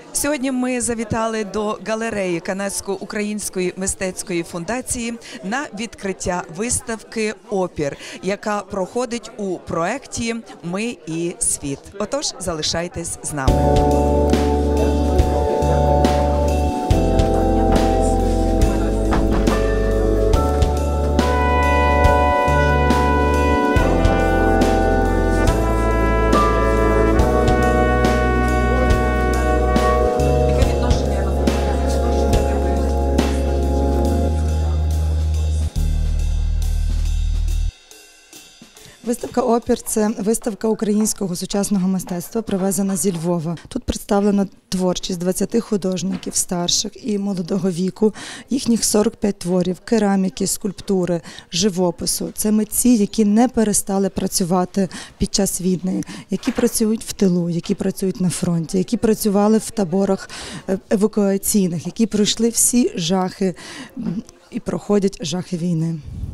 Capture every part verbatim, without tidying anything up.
Сьогодні ми завітали до галереї Канадсько-української мистецької фундації на відкриття виставки «Опір», яка проходить у проєкті «Ми і світ». Отож, залишайтесь з нами. Виставка «Опір» – це виставка українського сучасного мистецтва, привезена зі Львова. Тут представлена творчість двадцяти художників старших і молодого віку, їхніх сорок п'ять творів, кераміки, скульптури, живопису. Це митці, які не перестали працювати під час війни, які працюють в тилу, які працюють на фронті, які працювали в таборах евакуаційних, які пройшли всі жахи і проходять жахи війни.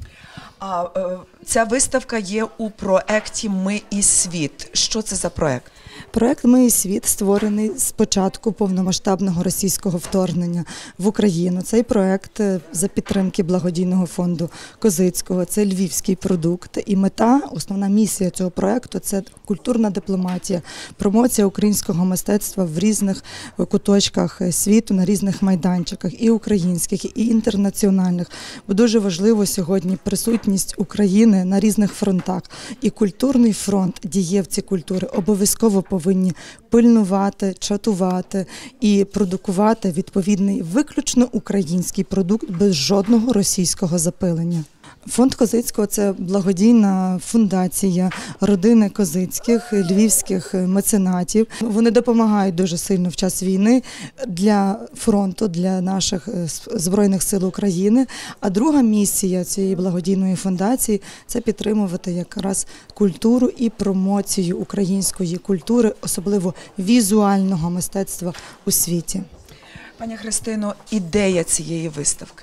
А е, ця виставка є у проєкті «Ми і світ». Що це за проєкт? Проєкт «Ми і світ» створений з початку повномасштабного російського вторгнення в Україну. Цей проєкт за підтримки благодійного фонду Козицького. Це львівський продукт. І мета, основна місія цього проєкту – це культурна дипломатія, промоція українського мистецтва в різних куточках світу, на різних майданчиках, і українських, і інтернаціональних. Бо дуже важливо сьогодні присутність України на різних фронтах. І культурний фронт, дієвці культури, обов'язково повинні пильнувати, чатувати і продукувати відповідний виключно український продукт без жодного російського запилення. Фонд Козицького – це благодійна фундація родини Козицьких, львівських меценатів. Вони допомагають дуже сильно в час війни для фронту, для наших Збройних сил України. А друга місія цієї благодійної фундації – це підтримувати якраз культуру і промоцію української культури, особливо візуального мистецтва у світі. Пані Христино, ідея цієї виставки?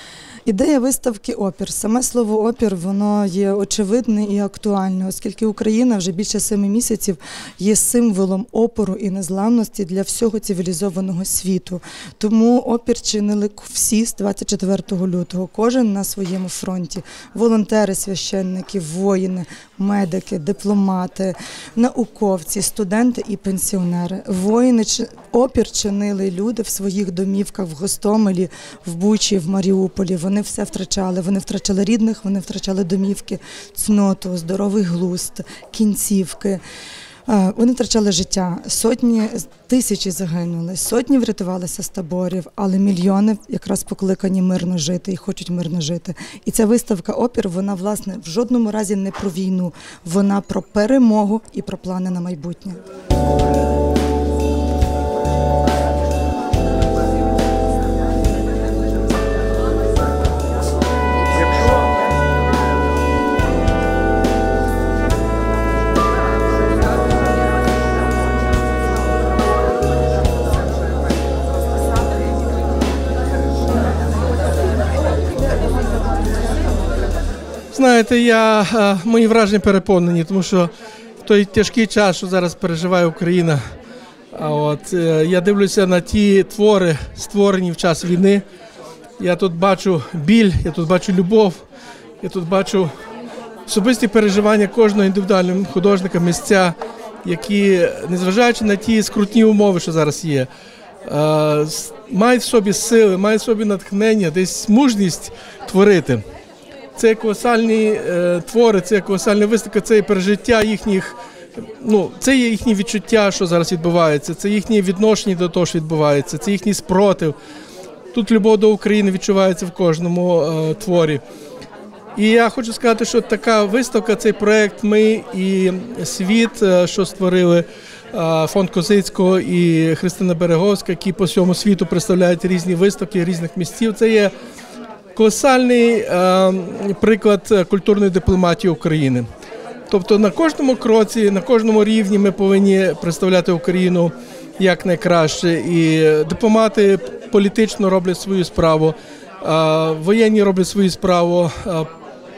Ідея виставки «Опір». Саме слово «опір» воно є очевидне і актуальне, оскільки Україна вже більше семи місяців є символом опору і незламності для всього цивілізованого світу. Тому опір чинили всі з двадцять четвертого лютого, кожен на своєму фронті. Волонтери, священники, воїни, медики, дипломати, науковці, студенти і пенсіонери. Воїни, опір чинили люди в своїх домівках в Гостомелі, в Бучі, в Маріуполі. Вони все втрачали. Вони втрачали рідних, вони втрачали домівки, цноту, здоровий глузд, кінцівки. Вони втрачали життя. Сотні, тисячі загинули, сотні врятувалися з таборів, але мільйони якраз покликані мирно жити і хочуть мирно жити. І ця виставка «Опір», вона, власне, в жодному разі не про війну. Вона про перемогу і про плани на майбутнє. Знаєте, я, мої враження переповнені, тому що в той тяжкий час, що зараз переживає Україна, от, я дивлюся на ті твори, створені в час війни. Я тут бачу біль, я тут бачу любов, я тут бачу особисті переживання кожного індивідуального художника, митця, які, незважаючи на ті скрутні умови, що зараз є, мають в собі сили, мають в собі натхнення, десь мужність творити. Це колосальні е, твори, це колосальна виставка, це пережиття їхніх, ну, це є їхні відчуття, що зараз відбувається, це їхнє відношення до того, що відбувається, це їхній спротив. Тут любов до України відчувається в кожному е, творі. І я хочу сказати, що така виставка, цей проєкт «Ми і світ», е, що створили е, фонд Козицького і Христина Береговська, які по всьому світу представляють різні виставки різних місців, це є колосальний е, приклад культурної дипломатії України. Тобто на кожному кроці, на кожному рівні ми повинні представляти Україну як найкраще. І дипломати політично роблять свою справу, е, воєнні роблять свою справу, е,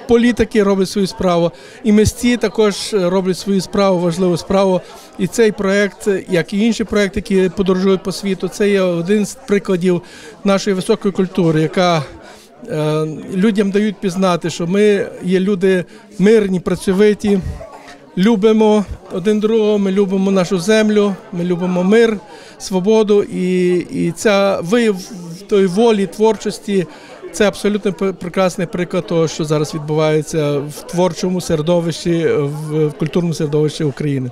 політики роблять свою справу, і митці також роблять свою справу, важливу справу. І цей проєкт, як і інші проєкти, які подорожують по світу, це є один з прикладів нашої високої культури, яка людям дають пізнати, що ми є люди мирні, працьовиті, любимо один другого, ми любимо нашу землю, ми любимо мир, свободу, і, і ця вияв тої волі, творчості, це абсолютно прекрасний приклад того, що зараз відбувається в творчому середовищі, в культурному середовищі України.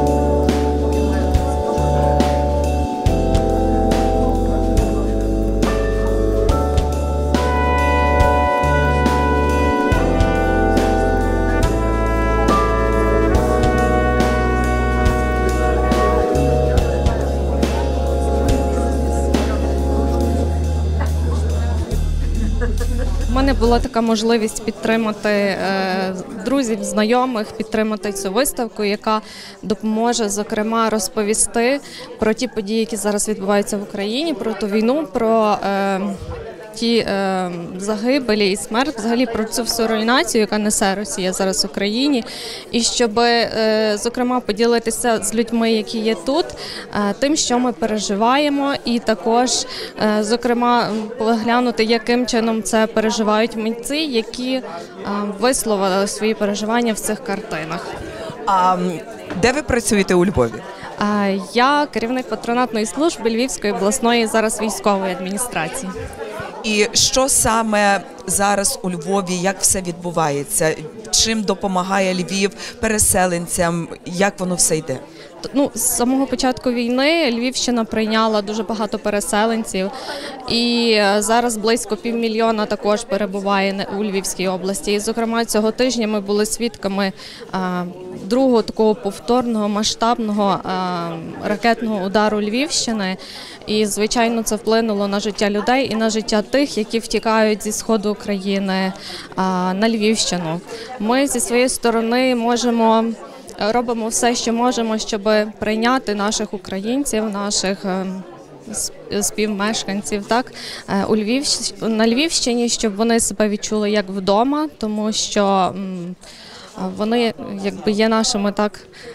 У мене була така можливість підтримати е, друзів, знайомих, підтримати цю виставку, яка допоможе, зокрема, розповісти про ті події, які зараз відбуваються в Україні, про ту війну, про е, ті е, загибелі і смерть, взагалі про цю всю руйнацію, яка несе Росія зараз в Україні, і щоб, е, зокрема, поділитися з людьми, які є тут, е, тим, що ми переживаємо, і також, е, зокрема, поглянути, яким чином це переживають митці, які е, висловили свої переживання в цих картинах. А де ви працюєте у Львові? Е, я керівник патронатної служби Львівської обласної зараз військової адміністрації. І що саме зараз у Львові, як все відбувається? Чим допомагає Львів переселенцям? Як воно все йде? Ну, з самого початку війни Львівщина прийняла дуже багато переселенців, і зараз близько півмільйона також перебуває у Львівській області. І, зокрема, цього тижня ми були свідками а, другого такого повторного масштабного а, ракетного удару Львівщини. І, звичайно, це вплинуло на життя людей і на життя тих, які втікають зі сходу України а, на Львівщину. Ми зі своєї сторони можемо робимо все, що можемо, щоб прийняти наших українців, наших співмешканців, так, у Львів, на Львівщині, щоб вони себе відчули як вдома, тому що вони, якби, є нашими так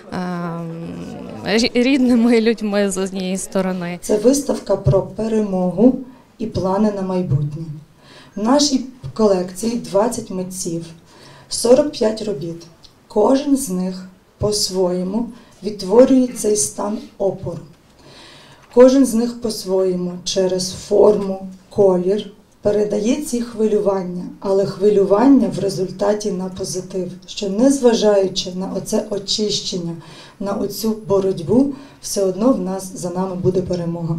рідними людьми з однієї сторони. Це виставка про перемогу і плани на майбутнє. В нашій колекції двадцять митців, сорок п'ять робіт. Кожен з них по-своєму відтворює цей стан опору. Кожен з них по-своєму через форму, колір передає ці хвилювання, але хвилювання в результаті на позитив, що незважаючи на оце очищення, на оцю боротьбу, все одно в нас за нами буде перемога.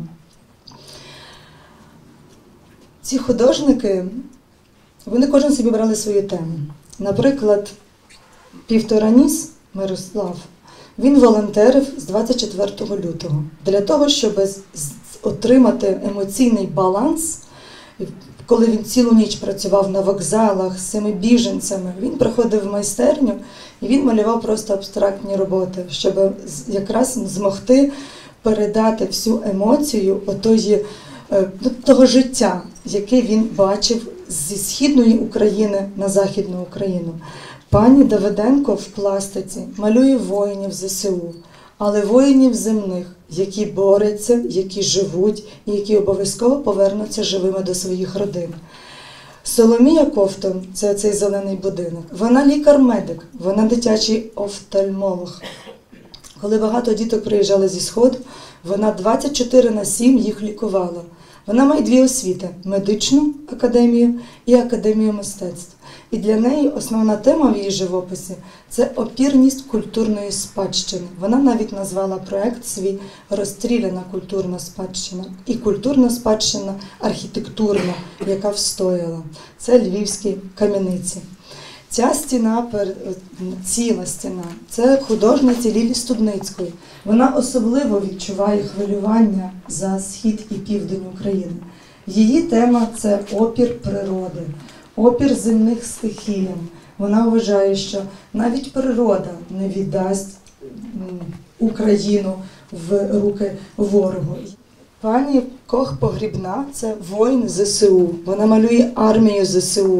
Ці художники, вони кожен собі брали свою тему. Наприклад, Півтораніс Мирослав, він волонтерив з двадцять четвертого лютого. Для того, щоб отримати емоційний баланс, коли він цілу ніч працював на вокзалах з цими біженцями, він приходив в майстерню і він малював просто абстрактні роботи, щоб якраз змогти передати всю емоцію отої, того життя, яке він бачив зі східної України на Західну Україну. Пані Давиденко в пластиці малює воїнів зе се у, але воїнів земних, які борються, які живуть і які обов'язково повернуться живими до своїх родин. Соломія Ковтун, це цей зелений будинок, вона лікар-медик, вона дитячий офтальмолог. Коли багато діток приїжджали зі Сходу, вона двадцять чотири на сім їх лікувала. Вона має дві освіти – медичну академію і академію мистецтв. І для неї основна тема в її живописі – це опірність культурної спадщини. Вона навіть назвала проєкт свій «Розстріляна культурна спадщина» і культурна спадщина архітектурна, яка встояла. Це львівські кам'яниці. Ця стіна, ціла стіна, це художниці Лілі Студницької. Вона особливо відчуває хвилювання за схід і південь України. Її тема – це опір природи, опір земних стихіям. Вона вважає, що навіть природа не віддасть Україну в руки ворогу. Пані Кох-Погрібна – це воїн зе се у. Вона малює армію зе се у.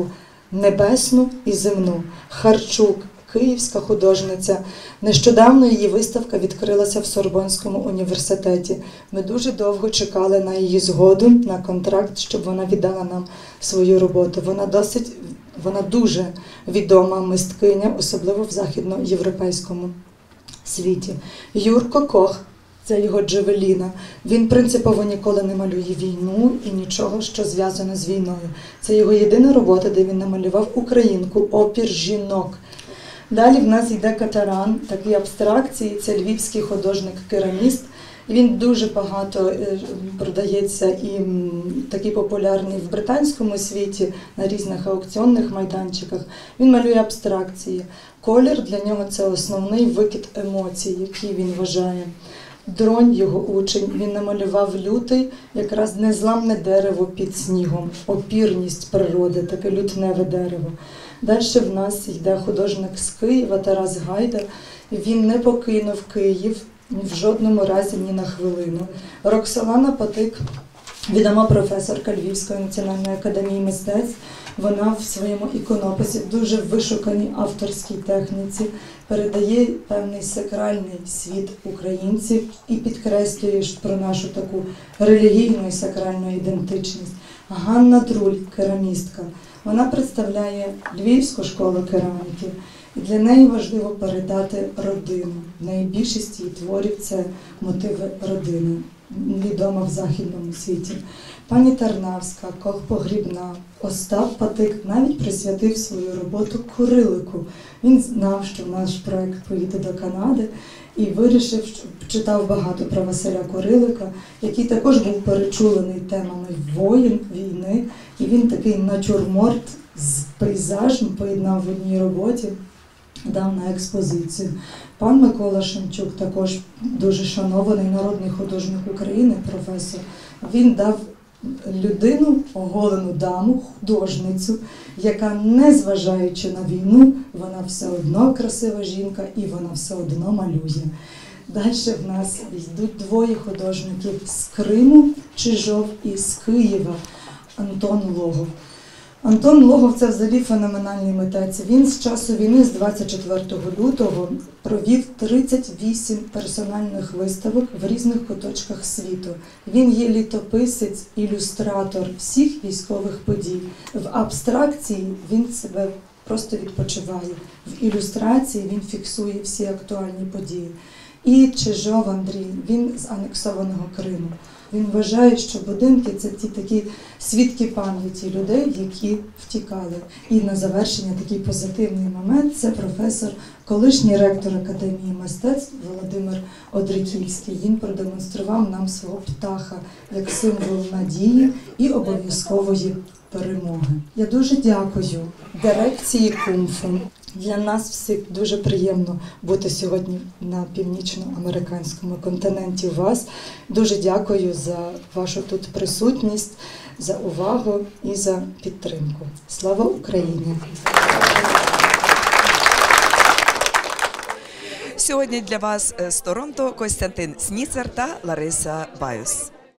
небесну і земну. Харчук, київська художниця. Нещодавно її виставка відкрилася в Сорбонському університеті. Ми дуже довго чекали на її згоду, на контракт, щоб вона віддала нам свою роботу. Вона досить, вона дуже відома мисткиня, особливо в західноєвропейському світі. Юрко Кох, це його Джавеліна. Він принципово ніколи не малює війну і нічого, що зв'язано з війною. Це його єдина робота, де він намалював українку, опір жінок. Далі в нас йде Катаран, такі абстракції, це львівський художник-кераміст. Він дуже багато продається і такий популярний в британському світі, на різних аукціонних майданчиках. Він малює абстракції. Колір для нього – це основний викид емоцій, який він вважає. Дронь, його учень, він намалював лютий, якраз незламне дерево під снігом, опірність природи, таке лютневе дерево. Далі в нас йде художник з Києва Тарас Гайда. Він не покинув Київ в жодному разі ні на хвилину. Роксолана Патик, відома професорка Львівської національної академії мистецтв, вона в своєму іконописі в дуже вишуканій авторській техніці передає певний сакральний світ українців і підкреслює про нашу таку релігійну і сакральну ідентичність. Ганна Друль, керамістка, вона представляє Львівську школу кераміки. І для неї важливо передати родину. В неї більшість її творів – це мотиви родини, відома в західному світі. Пані Тарнавська, Кох Погрібна, Остап Патик навіть присвятив свою роботу Курилику. Він знав, що наш проєкт поїде до Канади і вирішив, читав багато про Василя Курилика, який також був перечулений темами воїн, війни. І він такий натюрморт з пейзажем поєднав в одній роботі, дав на експозицію. Пан Микола Шемчук, також дуже шанований народний художник України, професор, він дав людину, оголену даму, художницю, яка, незважаючи на війну, вона все одно красива жінка і вона все одно малює. Далі в нас йдуть двоє художників з Криму, Чижов, і з Києва, Антон Логов. Антон Логов – це взагалі феноменальний митець. Він з часу війни, з двадцять четвертого лютого, провів тридцять вісім персональних виставок в різних куточках світу. Він є літописець, ілюстратор всіх військових подій. В абстракції він себе просто відпочиває. В ілюстрації він фіксує всі актуальні події. І Чижов Андрій, він з анексованого Криму. Він вважає, що будинки – це ті такі свідки пам'яті людей, які втікали. І на завершення такий позитивний момент – це професор, колишній ректор Академії мистецтв Володимир Одриківський. Він продемонстрував нам свого птаха як символ надії і обов'язкової перемоги. Я дуже дякую дирекції Кумфу. Для нас всіх дуже приємно бути сьогодні на північноамериканському континенті у вас. Дуже дякую за вашу тут присутність, за увагу і за підтримку. Слава Україні! Сьогодні для вас з Торонто Костянтин Сніцер та Лариса Баюс.